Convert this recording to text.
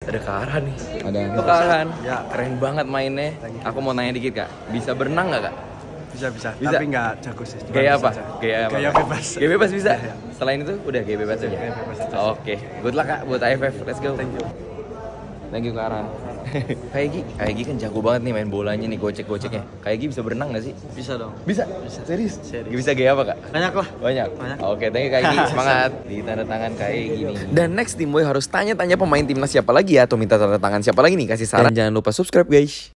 Ada Kak nih. Ada. Kak Ya. Keren banget mainnya. Aku mau nanya dikit Kak. Bisa berenang nggak Kak? Bisa. Bisa. Tapi nggak jago sih. Cuma Gaya bisa apa? aja. Gaya apa? Gaya bebas. Gaya bebas bisa. Iya. Selain itu udah gaya bebas aja. Gaya bebas aja. Oke. Good luck Kak buat AFF. Let's go. Thank you Kak Aran. Kak Egi kan jago banget nih main bolanya nih, gocek-goceknya. Kak Egi bisa berenang nggak sih? Bisa dong. Bisa? Serius? Bisa gaya apa Kak? Banyak lah. Banyak? Banyak. Oke, thank you Kak Egi. Semangat. Di tanda tangan Kak Egi nih. Dan next Tim Boy harus tanya-tanya pemain timnas siapa lagi ya, atau minta tanda tangan siapa lagi nih, kasih saran. Dan jangan lupa subscribe guys.